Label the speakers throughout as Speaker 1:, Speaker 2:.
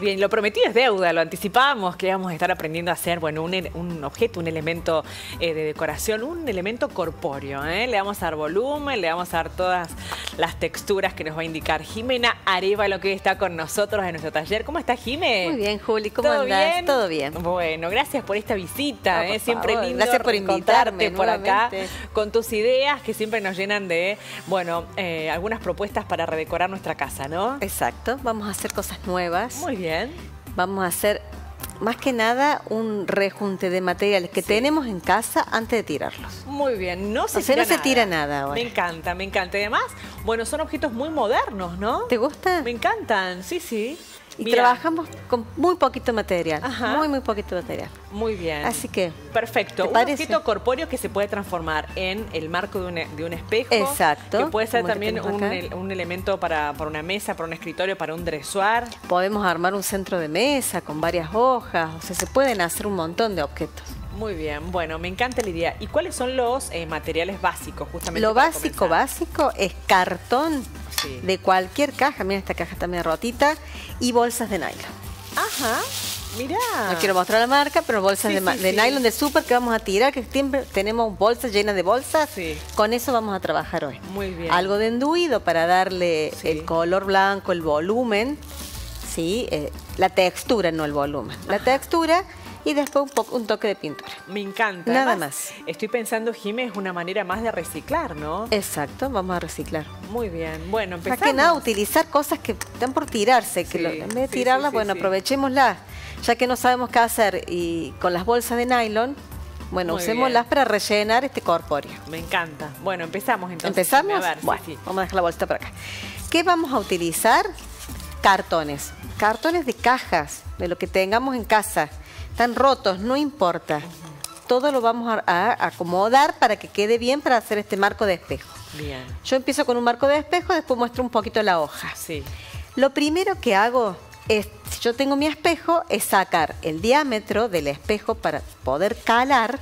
Speaker 1: bien, lo prometido es deuda, lo anticipábamos que íbamos a estar aprendiendo a hacer, bueno, un objeto, un elemento de decoración, un elemento corpóreo, ¿eh? Le vamos a dar volumen, le vamos a dar todas las texturas que nos va a a Jimena Arévalo, que está con nosotros en nuestro taller. ¿Cómo estás, Jimé?
Speaker 2: Muy bien, Juli, ¿cómo andás?
Speaker 1: ¿Bien?
Speaker 2: Todo bien.
Speaker 1: Bueno, gracias por esta visita,
Speaker 2: por
Speaker 1: siempre
Speaker 2: favor.
Speaker 1: lindo.
Speaker 2: Gracias por invitarme
Speaker 1: por acá
Speaker 2: nuevamente.
Speaker 1: con tus ideas que siempre nos llenan de, bueno, algunas propuestas para redecorar nuestra casa, ¿no?
Speaker 2: Exacto, vamos a hacer cosas nuevas.
Speaker 1: Muy bien.
Speaker 2: Vamos a hacer, más que nada, un rejunte de materiales que tenemos en casa antes de tirarlos.
Speaker 1: Muy bien, no se
Speaker 2: tira nada ahora.
Speaker 1: Me encanta, me encanta. Y además, bueno, son objetos muy modernos, ¿no?
Speaker 2: ¿Te gusta?
Speaker 1: Me encantan, sí, sí.
Speaker 2: Y
Speaker 1: Mirá.
Speaker 2: Trabajamos con muy poquito material.
Speaker 1: Ajá.
Speaker 2: Muy poquito material.
Speaker 1: Muy bien.
Speaker 2: Así que...
Speaker 1: Perfecto. Un objeto corpóreo que se puede transformar en el marco de un espejo.
Speaker 2: Exacto.
Speaker 1: Que puede ser también un elemento para una mesa, para un escritorio, para un dressoir.
Speaker 2: Podemos armar un centro de mesa con varias hojas. O sea, se pueden hacer un montón de objetos.
Speaker 1: Muy bien. Bueno, me encanta la idea. ¿Y cuáles son los materiales básicos, justamente?
Speaker 2: Lo básico es cartón de cualquier caja. Mira, esta caja está medio rotita. Y bolsas de nylon.
Speaker 1: Ajá. Mirá.
Speaker 2: No quiero mostrar la marca, pero bolsas de nylon de súper que vamos a tirar, que siempre tenemos bolsas llenas de bolsas.
Speaker 1: Sí.
Speaker 2: Con eso vamos a trabajar hoy.
Speaker 1: Muy bien.
Speaker 2: Algo de enduido para darle el color blanco, el volumen, ¿sí? La textura, no el volumen. La textura y después un toque de pintura.
Speaker 1: Me encanta.
Speaker 2: Nada
Speaker 1: Además,
Speaker 2: más.
Speaker 1: Estoy pensando, Jimé, es una manera más de reciclar, ¿no?
Speaker 2: Exacto, vamos a reciclar.
Speaker 1: Muy bien. Bueno, empezamos.
Speaker 2: Más que nada, utilizar cosas que están por tirarse, que en vez de tirarlas, aprovechémoslas. Ya que no sabemos qué hacer y con las bolsas de nylon, bueno, usémoslas para rellenar este corpóreo.
Speaker 1: Me encanta. Bueno, empezamos entonces.
Speaker 2: ¿Empezamos?
Speaker 1: A ver,
Speaker 2: bueno, vamos a dejar la bolsita por acá. ¿Qué vamos a utilizar? Cartones. Cartones de cajas, de lo que tengamos en casa. Están rotos, no importa. Todo lo vamos a acomodar para que quede bien para hacer este marco de espejo.
Speaker 1: Bien.
Speaker 2: Yo empiezo con un marco de espejo, después muestro un poquito la hoja.
Speaker 1: Sí.
Speaker 2: Lo primero que hago es, si yo tengo mi espejo, es sacar el diámetro del espejo para poder calar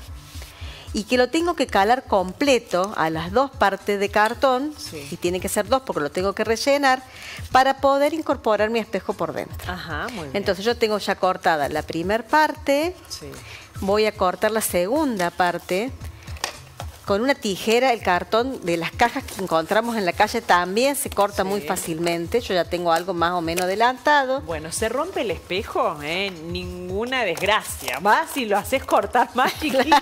Speaker 2: y que lo tengo que calar completo a las dos partes de cartón, y tiene que ser dos porque lo tengo que rellenar, para poder incorporar mi espejo por dentro.
Speaker 1: Ajá, muy bien.
Speaker 2: Entonces yo tengo ya cortada la primera parte, voy a cortar la segunda parte. Con una tijera, el cartón de las cajas que encontramos en la calle también se corta muy fácilmente. Yo ya tengo algo más o menos adelantado.
Speaker 1: Bueno, se rompe el espejo, ninguna desgracia. Vas y lo haces cortar más chiquito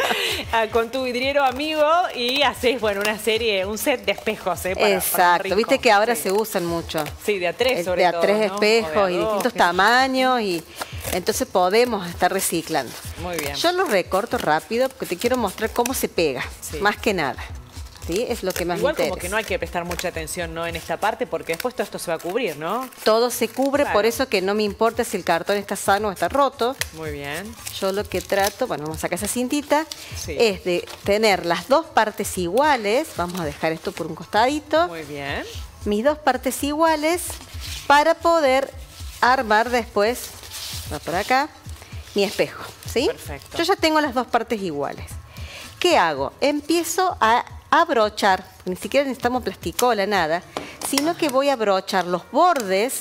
Speaker 1: con tu vidriero amigo y haces, bueno, un set de espejos.
Speaker 2: Exacto, viste que ahora se usan mucho.
Speaker 1: Sí, de a tres sobre todo.
Speaker 2: De a tres espejos y distintos tamaños y entonces podemos estar reciclando.
Speaker 1: Muy bien.
Speaker 2: Yo lo recorto rápido porque te quiero mostrar cómo se pega, más que nada. ¿Sí? Es lo que más me interesa.
Speaker 1: Igual como que no hay que prestar mucha atención, ¿no?, en esta parte, porque después todo esto se va a cubrir, ¿no?
Speaker 2: Todo se cubre, por eso que no me importa si el cartón está sano o está roto.
Speaker 1: Muy bien.
Speaker 2: Yo lo que trato, bueno, vamos a sacar esa cintita, es de tener las dos partes iguales. Vamos a dejar esto por un costadito.
Speaker 1: Muy bien.
Speaker 2: Mis dos partes iguales para poder armar después, va por acá, mi espejo, ¿sí?
Speaker 1: Perfecto.
Speaker 2: Yo ya tengo las dos partes iguales. ¿Qué hago? Empiezo a abrochar, ni siquiera necesitamos plasticola, nada, sino que voy a abrochar los bordes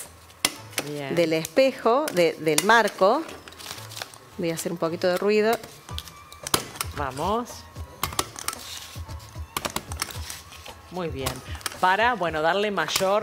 Speaker 2: del espejo, del marco. Voy a hacer un poquito de ruido.
Speaker 1: Vamos. Muy bien. Para, bueno, darle mayor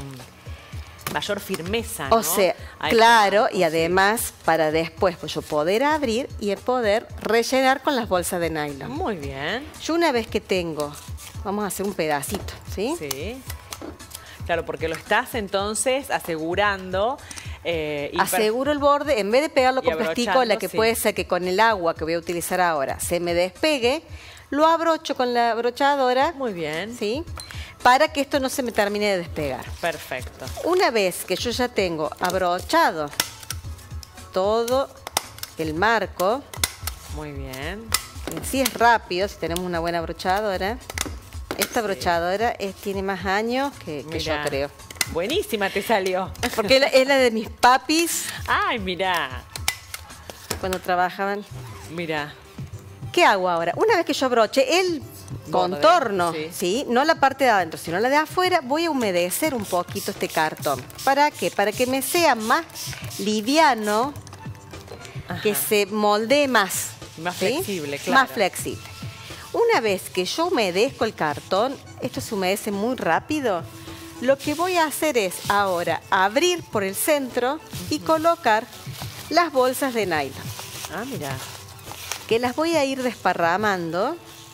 Speaker 1: firmeza, ¿no?
Speaker 2: O sea, claro, y además para después pues yo poder abrir y poder rellenar con las bolsas de nylon.
Speaker 1: Muy bien.
Speaker 2: Yo una vez que tengo, vamos a hacer un pedacito, ¿sí?
Speaker 1: Sí. Claro, porque lo estás entonces asegurando.
Speaker 2: Aseguro el borde, en vez de pegarlo con plasticola, que puede ser que con el agua que voy a utilizar ahora se me despegue, lo abrocho con la abrochadora.
Speaker 1: Muy bien.
Speaker 2: ¿Sí? Para que esto no se me termine de despegar.
Speaker 1: Perfecto.
Speaker 2: Una vez que yo ya tengo abrochado todo el marco.
Speaker 1: Muy bien.
Speaker 2: Sí es rápido si tenemos una buena abrochadora. Esta abrochadora tiene más años que yo creo.
Speaker 1: Buenísima te salió.
Speaker 2: Porque es la de mis papis.
Speaker 1: Ay, mirá.
Speaker 2: Cuando trabajaban.
Speaker 1: Mirá.
Speaker 2: ¿Qué hago ahora? Una vez que yo abroche, contorno,
Speaker 1: Sí.
Speaker 2: ¿sí? No la parte de adentro, sino la de afuera, voy a humedecer un poquito este cartón. ¿Para qué? Para que me sea más liviano,
Speaker 1: Ajá.
Speaker 2: que se moldee más.
Speaker 1: Más
Speaker 2: ¿sí?
Speaker 1: flexible, claro.
Speaker 2: Más flexible. Una vez que yo humedezco el cartón, esto se humedece muy rápido, lo que voy a hacer es ahora abrir por el centro y colocar las bolsas de nylon,
Speaker 1: Ah, mira.
Speaker 2: que las voy a ir desparramando.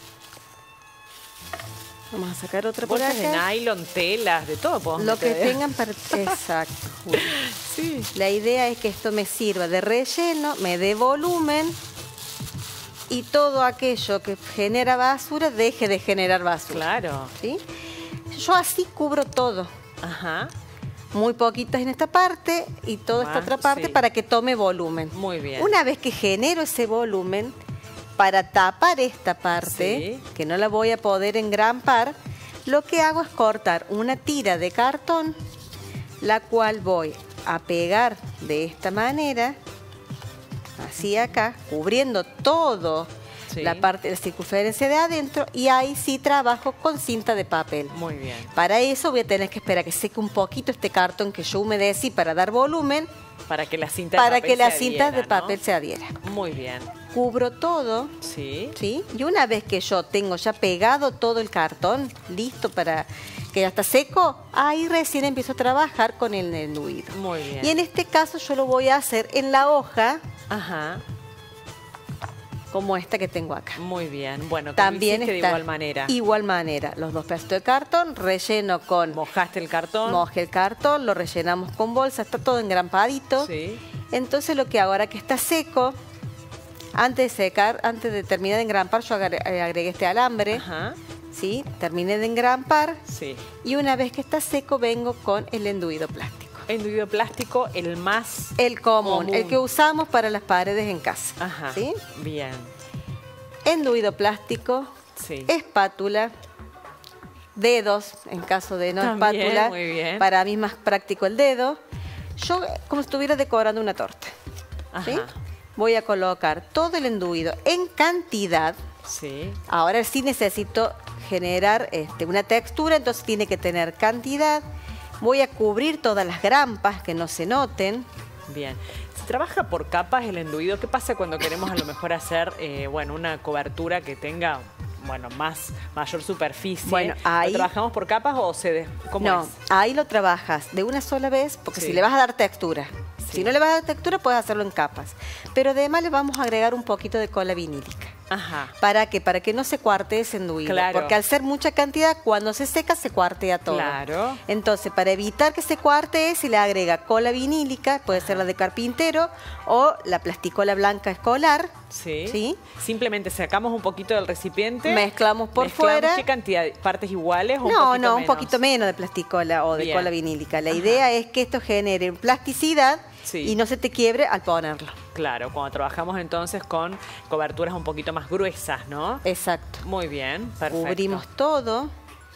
Speaker 2: Vamos a sacar otra por
Speaker 1: Bolsas de
Speaker 2: acá.
Speaker 1: nylon, telas, de todo podemos
Speaker 2: Lo que
Speaker 1: meter.
Speaker 2: tengan para... Exacto. Juli.
Speaker 1: Sí.
Speaker 2: La idea es que esto me sirva de relleno, me dé volumen y todo aquello que genera basura deje de generar basura.
Speaker 1: Claro.
Speaker 2: ¿Sí? Yo así cubro todo.
Speaker 1: Ajá.
Speaker 2: Muy poquitas en esta parte y toda esta
Speaker 1: Más,
Speaker 2: otra parte
Speaker 1: sí.
Speaker 2: para que tome volumen.
Speaker 1: Muy bien.
Speaker 2: Una vez que genero ese volumen, para tapar esta parte,
Speaker 1: Sí.
Speaker 2: que no la voy a poder engrampar, lo que hago es cortar una tira de cartón, la cual voy a pegar de esta manera, así acá, cubriendo todo
Speaker 1: Sí.
Speaker 2: la parte de la circunferencia de adentro, y ahí sí trabajo con cinta de papel.
Speaker 1: Muy bien.
Speaker 2: Para eso voy a tener que esperar que seque un poquito este cartón que yo humedecí para dar volumen,
Speaker 1: Para que la cinta de
Speaker 2: para
Speaker 1: papel
Speaker 2: que la
Speaker 1: se
Speaker 2: cinta
Speaker 1: adhiera,
Speaker 2: de papel
Speaker 1: ¿no?
Speaker 2: se adhiera.
Speaker 1: Muy bien.
Speaker 2: Cubro todo,
Speaker 1: Sí.
Speaker 2: ¿sí? Y una vez que yo tengo ya pegado todo el cartón, listo para que ya está seco, ahí recién empiezo a trabajar con el enduido.
Speaker 1: Muy bien.
Speaker 2: Y en este caso yo lo voy a hacer en la hoja,
Speaker 1: Ajá.
Speaker 2: como esta que tengo acá.
Speaker 1: Muy bien. Bueno, que
Speaker 2: También
Speaker 1: lo hiciste
Speaker 2: está
Speaker 1: de igual manera.
Speaker 2: Igual manera, los dos pedacitos de cartón, relleno con...
Speaker 1: Mojaste el cartón.
Speaker 2: Moje el cartón, lo rellenamos con bolsa, está todo engrampadito.
Speaker 1: Sí.
Speaker 2: Entonces lo que hago ahora que está seco, antes de secar, antes de terminar de engrampar, yo agregué este alambre,
Speaker 1: Ajá.
Speaker 2: ¿sí? Terminé de engrampar
Speaker 1: Sí.
Speaker 2: y una vez que está seco vengo con el enduido plástico.
Speaker 1: Enduido plástico, el más...
Speaker 2: El común, el que usamos para las paredes en casa.
Speaker 1: Ajá.
Speaker 2: ¿Sí?
Speaker 1: Bien.
Speaker 2: Enduido plástico,
Speaker 1: Sí.
Speaker 2: espátula, dedos, en caso de no
Speaker 1: También,
Speaker 2: espátula.
Speaker 1: muy bien.
Speaker 2: Para mí es más práctico el dedo. Yo como si estuviera decorando una torta. ¿sí?
Speaker 1: Ajá.
Speaker 2: Voy a colocar todo el enduido en cantidad.
Speaker 1: Sí.
Speaker 2: Ahora sí necesito generar una textura, entonces tiene que tener cantidad. Voy a cubrir todas las grampas que no se noten.
Speaker 1: Bien. Se trabaja por capas el enduido. ¿Qué pasa cuando queremos a lo mejor hacer bueno, una cobertura que tenga bueno, mayor superficie?
Speaker 2: Bueno, ahí-
Speaker 1: ¿Lo trabajamos por capas o cómo
Speaker 2: No,
Speaker 1: es?
Speaker 2: ahí lo trabajas de una sola vez, porque
Speaker 1: Sí.
Speaker 2: si le vas a dar textura.
Speaker 1: Sí.
Speaker 2: Si no le vas a dar textura, puedes hacerlo en capas. Pero además le vamos a agregar un poquito de cola vinílica.
Speaker 1: Ajá.
Speaker 2: ¿Para qué? Para que no se cuartee ese enduido.
Speaker 1: Claro.
Speaker 2: Porque al ser mucha cantidad, cuando se seca, se cuartea todo.
Speaker 1: Claro.
Speaker 2: Entonces, para evitar que se cuartee, se le agrega cola vinílica, puede ser la de carpintero o la plasticola blanca escolar.
Speaker 1: Sí.
Speaker 2: ¿Sí?
Speaker 1: Simplemente sacamos un poquito del recipiente.
Speaker 2: Mezclamos por
Speaker 1: mezclamos.
Speaker 2: fuera.
Speaker 1: ¿Qué cantidad? ¿Partes iguales o un
Speaker 2: No,
Speaker 1: poquito
Speaker 2: no, un
Speaker 1: menos?
Speaker 2: poquito menos de plasticola o de
Speaker 1: Bien.
Speaker 2: cola vinílica. La
Speaker 1: Ajá.
Speaker 2: idea es que esto genere plasticidad
Speaker 1: Sí.
Speaker 2: y no se te quiebre al ponerlo.
Speaker 1: Claro, cuando trabajamos entonces con coberturas un poquito más gruesas, ¿no?
Speaker 2: Exacto.
Speaker 1: Muy bien, perfecto.
Speaker 2: Cubrimos todo.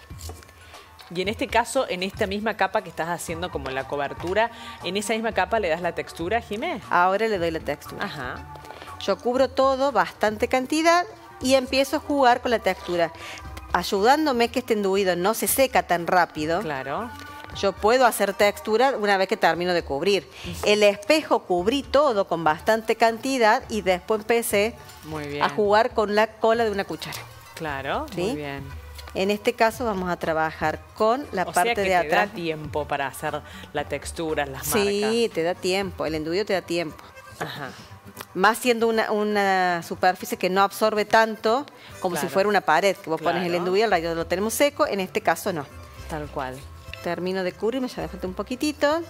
Speaker 1: Y en este caso, en esta misma capa que estás haciendo como la cobertura, en esa misma capa le das la textura, Jimé.
Speaker 2: Ahora le doy la textura.
Speaker 1: Ajá.
Speaker 2: Yo cubro todo, bastante cantidad, y empiezo a jugar con la textura, ayudándome que este enduido no se seca tan rápido.
Speaker 1: Claro.
Speaker 2: Yo puedo hacer textura una vez que termino de cubrir. El espejo cubrí todo con bastante cantidad y después empecé
Speaker 1: Muy bien.
Speaker 2: a jugar con la cola de una cuchara.
Speaker 1: Claro,
Speaker 2: ¿Sí?
Speaker 1: muy bien.
Speaker 2: En este caso vamos a trabajar con la
Speaker 1: O
Speaker 2: parte
Speaker 1: sea que
Speaker 2: de
Speaker 1: te
Speaker 2: atrás.
Speaker 1: da tiempo para hacer la textura, las marcas.
Speaker 2: Sí, te da tiempo, el enduido te da tiempo.
Speaker 1: Ajá.
Speaker 2: Más siendo una superficie que no absorbe tanto como
Speaker 1: Claro.
Speaker 2: si fuera una pared, que vos pones el
Speaker 1: Claro.
Speaker 2: enduido, al rayo lo tenemos seco, en este caso no.
Speaker 1: Tal cual.
Speaker 2: Termino de cubrirme, ya me falta un poquitito.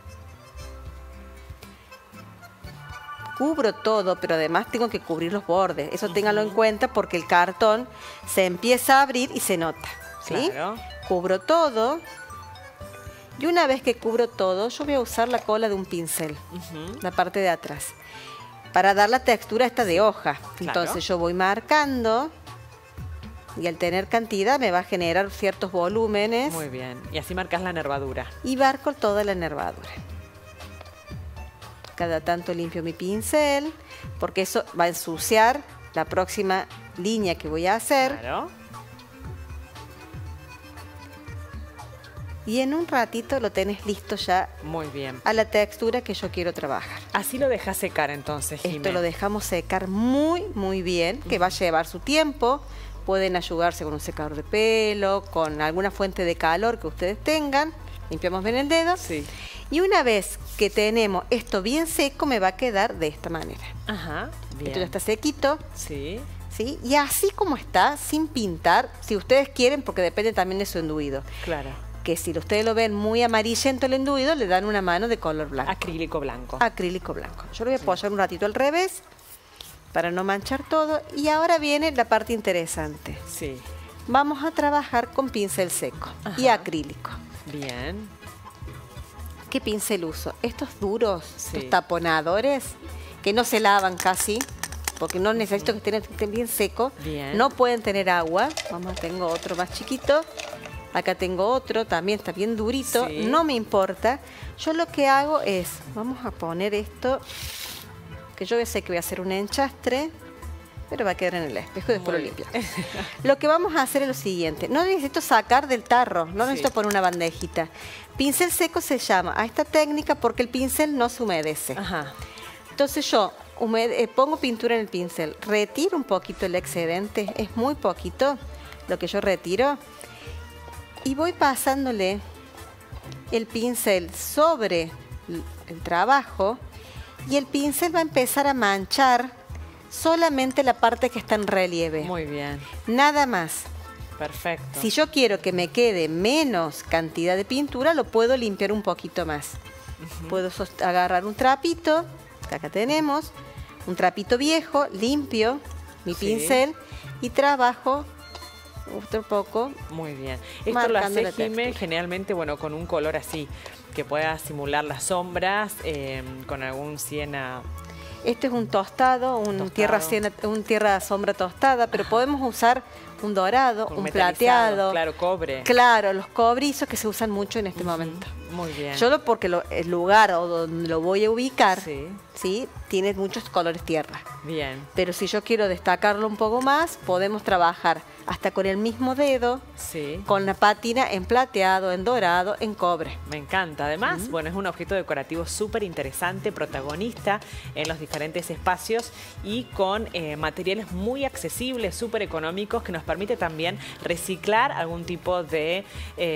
Speaker 2: Cubro todo, pero además tengo que cubrir los bordes. Eso ténganlo en cuenta porque el cartón se empieza a abrir y se nota. ¿Sí?
Speaker 1: Claro.
Speaker 2: Cubro todo. Y una vez que cubro todo, yo voy a usar la cola de un pincel,
Speaker 1: Ujú.
Speaker 2: la parte de atrás, para dar la textura esta de hoja.
Speaker 1: Claro.
Speaker 2: Entonces yo voy marcando y al tener cantidad me va a generar ciertos volúmenes
Speaker 1: Muy bien. Y así marcas la nervadura.
Speaker 2: y barco toda la nervadura. Cada tanto limpio mi pincel porque eso va a ensuciar la próxima línea que voy a hacer.
Speaker 1: Claro.
Speaker 2: y en un ratito lo tenés listo ya
Speaker 1: Muy bien.
Speaker 2: a la textura que yo quiero trabajar.
Speaker 1: Así lo dejas secar entonces, Jimé.
Speaker 2: Esto lo dejamos secar muy bien, que va a llevar su tiempo. Pueden ayudarse con un secador de pelo, con alguna fuente de calor que ustedes tengan. Limpiamos bien el dedo.
Speaker 1: Sí.
Speaker 2: Y una vez que tenemos esto bien seco, me va a quedar de esta manera.
Speaker 1: Ajá, bien.
Speaker 2: Esto ya está sequito.
Speaker 1: Sí.
Speaker 2: ¿Sí? Y así como está, sin pintar, si ustedes quieren, porque depende también de su enduido.
Speaker 1: Claro.
Speaker 2: Que si ustedes lo ven muy amarillento el enduido, le dan una mano de color blanco.
Speaker 1: Acrílico blanco.
Speaker 2: Acrílico blanco. Yo lo voy a apoyar un ratito al revés para no manchar todo. Y ahora viene la parte interesante.
Speaker 1: Sí.
Speaker 2: Vamos a trabajar con pincel seco y
Speaker 1: Ajá.
Speaker 2: acrílico.
Speaker 1: Bien.
Speaker 2: ¿Qué pincel uso? Estos duros,
Speaker 1: Sí.
Speaker 2: estos taponadores, que no se lavan casi, porque no necesito que estén bien secos.
Speaker 1: Bien.
Speaker 2: No pueden tener agua. Vamos, tengo otro más chiquito. Acá tengo otro, también está bien durito.
Speaker 1: Sí.
Speaker 2: No me importa. Yo lo que hago es, vamos a poner esto, que yo sé que voy a hacer un enchastre, pero va a quedar en el espejo y después
Speaker 1: Muy
Speaker 2: lo limpio. Lo que vamos a hacer es lo siguiente. No necesito sacar del tarro, no
Speaker 1: Sí.
Speaker 2: necesito poner una bandejita. Pincel seco se llama a esta técnica porque el pincel no se humedece.
Speaker 1: Ajá.
Speaker 2: Entonces yo pongo pintura en el pincel, retiro un poquito el excedente, es muy poquito lo que yo retiro, y voy pasándole el pincel sobre el trabajo, y el pincel va a empezar a manchar solamente la parte que está en relieve.
Speaker 1: Muy bien.
Speaker 2: Nada más.
Speaker 1: Perfecto.
Speaker 2: Si yo quiero que me quede menos cantidad de pintura, lo puedo limpiar un poquito más. Puedo agarrar un trapito, que acá tenemos, un trapito viejo, limpio mi
Speaker 1: Sí.
Speaker 2: pincel y trabajo otro poco.
Speaker 1: Muy bien. Esto lo
Speaker 2: Marcando
Speaker 1: hace
Speaker 2: la
Speaker 1: Jimé
Speaker 2: textura.
Speaker 1: generalmente, bueno, con un color así, que pueda simular las sombras, con algún siena.
Speaker 2: Este es un tostado,
Speaker 1: Tostado.
Speaker 2: un tierra sombra tostada, pero podemos usar un dorado, un
Speaker 1: metalizado,
Speaker 2: plateado.
Speaker 1: claro, cobre.
Speaker 2: Claro, los cobrizos que se usan mucho en este momento.
Speaker 1: Muy bien.
Speaker 2: Porque el lugar o donde lo voy a ubicar,
Speaker 1: Sí.
Speaker 2: ¿sí? Tiene muchos colores tierra.
Speaker 1: Bien.
Speaker 2: Pero si yo quiero destacarlo un poco más, podemos trabajar hasta con el mismo dedo,
Speaker 1: Sí.
Speaker 2: con la pátina en plateado, en dorado, en cobre.
Speaker 1: Me encanta. Además, bueno, es un objeto decorativo súper interesante, protagonista en los diferentes espacios y con materiales muy accesibles, súper económicos, que nos permite también reciclar algún tipo de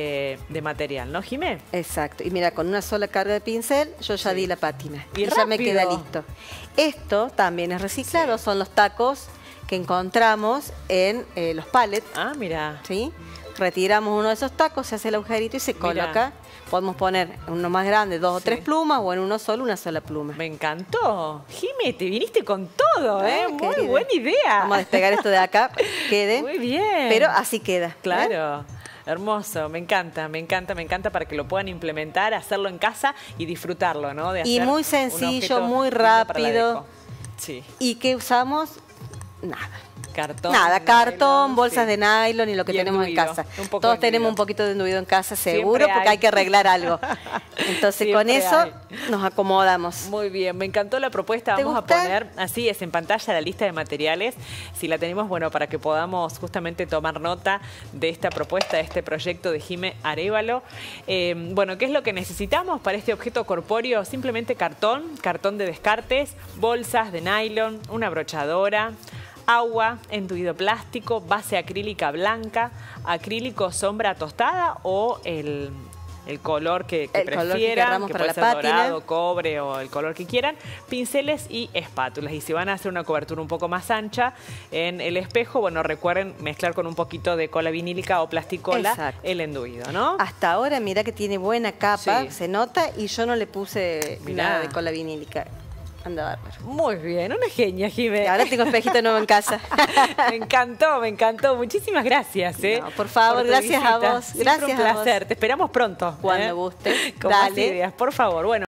Speaker 1: material, ¿no, Jimé?
Speaker 2: Exacto. Y mira, con una sola carga de pincel, yo ya
Speaker 1: Sí.
Speaker 2: di la pátina.
Speaker 1: Y
Speaker 2: ya me
Speaker 1: rápido.
Speaker 2: queda listo. Esto también es reciclado,
Speaker 1: Sí.
Speaker 2: son los tacos que encontramos en los pallets,
Speaker 1: Ah, mira.
Speaker 2: ¿sí? Retiramos uno de esos tacos, se hace el agujerito y se
Speaker 1: Mira.
Speaker 2: coloca. Podemos poner en uno más grande 2 o 3
Speaker 1: Sí.
Speaker 2: plumas o en uno solo una sola pluma.
Speaker 1: Me encantó. Jimé, te viniste con todo, ¿eh? Muy
Speaker 2: Querida.
Speaker 1: buena idea.
Speaker 2: Vamos a despegar esto de acá, quede.
Speaker 1: Muy bien.
Speaker 2: Pero así queda. ¿eh?
Speaker 1: Claro. Hermoso, me encanta para que lo puedan implementar, hacerlo en casa y disfrutarlo, ¿no? De
Speaker 2: Y
Speaker 1: hacer
Speaker 2: muy
Speaker 1: un
Speaker 2: sencillo,
Speaker 1: objeto
Speaker 2: muy
Speaker 1: lindo para la
Speaker 2: rápido.
Speaker 1: deco. Sí,
Speaker 2: ¿Y qué usamos? Nada.
Speaker 1: cartón.
Speaker 2: Nada, cartón,
Speaker 1: nylon,
Speaker 2: bolsas
Speaker 1: sí.
Speaker 2: de nylon y lo que
Speaker 1: Y
Speaker 2: tenemos en
Speaker 1: enduido,
Speaker 2: casa.
Speaker 1: un poco
Speaker 2: Todos
Speaker 1: enduido.
Speaker 2: tenemos un poquito de enduido en casa, seguro,
Speaker 1: Siempre
Speaker 2: porque
Speaker 1: hay.
Speaker 2: hay que arreglar algo. Entonces, con
Speaker 1: Siempre
Speaker 2: eso
Speaker 1: hay.
Speaker 2: nos acomodamos.
Speaker 1: Muy bien, me encantó la propuesta.
Speaker 2: ¿Te
Speaker 1: Vamos a
Speaker 2: gusta?
Speaker 1: poner, así es, en pantalla la lista de materiales. Si la tenemos, bueno, para que podamos justamente tomar nota de esta propuesta, de este proyecto de Jimé Arévalo. Bueno, ¿qué es lo que necesitamos para este objeto corpóreo? Simplemente cartón de descartes, bolsas de nylon, una brochadora, agua, enduido plástico, base acrílica blanca, acrílico sombra tostada o el color que
Speaker 2: El color que
Speaker 1: prefieran,
Speaker 2: queramos
Speaker 1: que
Speaker 2: para
Speaker 1: puede
Speaker 2: la
Speaker 1: ser
Speaker 2: pátina.
Speaker 1: dorado, cobre o el color que quieran, pinceles y espátulas. Y si van a hacer una cobertura un poco más ancha en el espejo, bueno, recuerden mezclar con un poquito de cola vinílica o plasticola
Speaker 2: Exacto.
Speaker 1: el enduido, ¿no?
Speaker 2: Hasta ahora, mira que tiene buena capa,
Speaker 1: Sí.
Speaker 2: se nota, y yo no le puse
Speaker 1: Mirá.
Speaker 2: nada de cola vinílica. Anda bárbaro.
Speaker 1: Muy bien, una genia, Jimé.
Speaker 2: Y ahora tengo espejito nuevo en casa.
Speaker 1: Me encantó. Muchísimas gracias, ¿eh?
Speaker 2: No, por favor,
Speaker 1: tu
Speaker 2: gracias a
Speaker 1: visita.
Speaker 2: vos.
Speaker 1: Siempre
Speaker 2: Gracias
Speaker 1: un
Speaker 2: a vos.
Speaker 1: placer. Te esperamos pronto.
Speaker 2: Cuando guste.
Speaker 1: Con más
Speaker 2: Dale.
Speaker 1: ideas, por favor. Bueno.